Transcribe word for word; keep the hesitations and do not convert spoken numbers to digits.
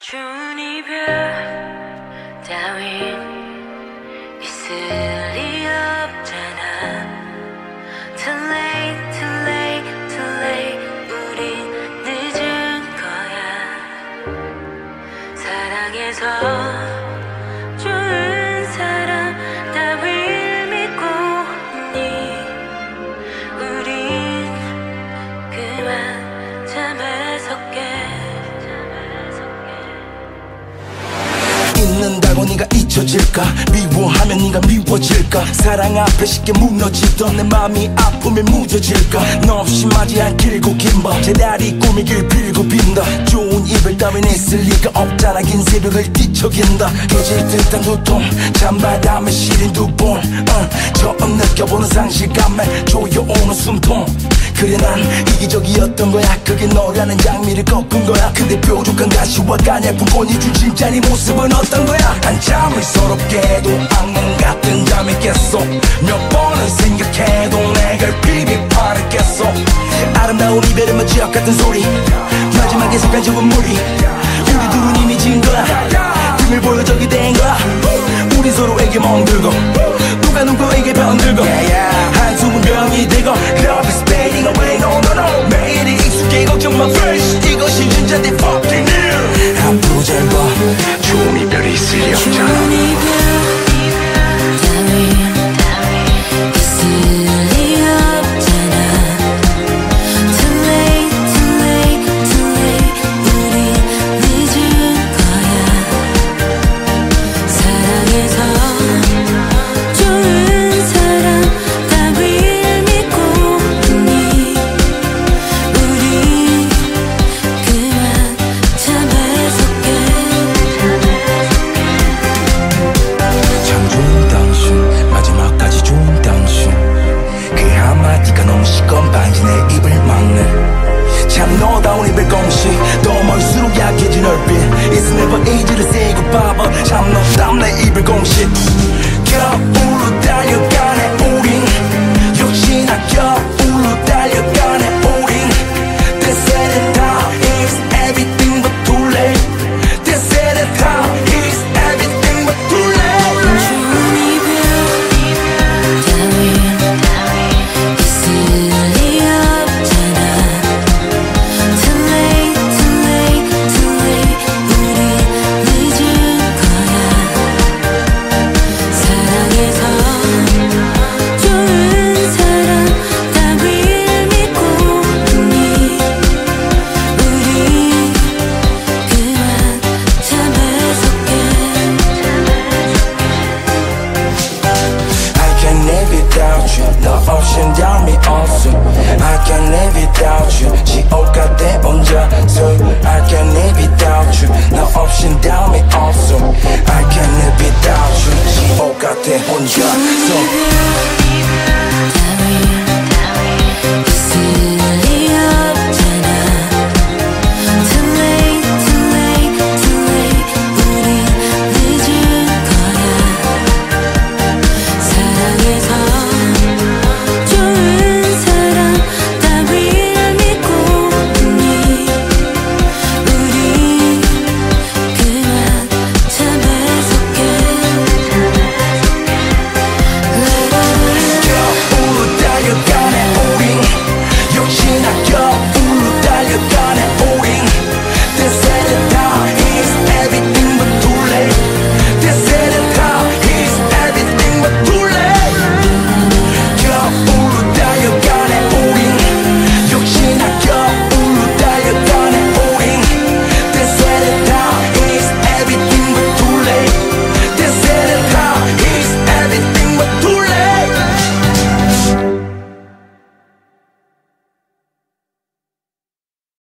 좋은 이별 따윈 있을 리 없잖아. Too late, too late, too late. 우린 늦은 거야. 사랑해서 좋은 사람 따윈 믿고 있니? 우린 그만 잠에 섞게. 잊는다고 네가 잊혀질까? 미워하면 네가 미워질까? 사랑 앞에 쉽게 무너지던 내 맘이 아픔에 무뎌질까? 너 없이 맞이한 길고 긴밤 제다리 꾸미길 빌고 빈다. 좋은 이별 따윈 있을 리가 없잖아. 긴 새벽을 뒤척인다. 깨질 듯한 두통 잠바람에 시린 두번 uh, 처음 느껴보는 상실감에 조여오는 숨통. 그래 난 이기적이었던 거야. 그게 너라는 장미를 꺾은 거야. 근데 뾰족한 가시와 가냘픈 꽃이 준 진짜 네 모습은 어떤 거야? 한참을 서럽게도 악몽 같은 잠이 깼어. 몇 번은 생각해도 내걸 비비파를 깼어. 아름다운 이별은 뭐 지역 같은 소리. 마지막에 속한 적은 무리. 우리 둘은 이미 진 거야. 등을 보여 저기 된 거야. 우리 서로에게 멍들고 누가 누구에게 병들고 한숨은 병이 되고 Love is fading away no no no. 매일이 익숙해 걱정 마 first. 이것이 진짜 default.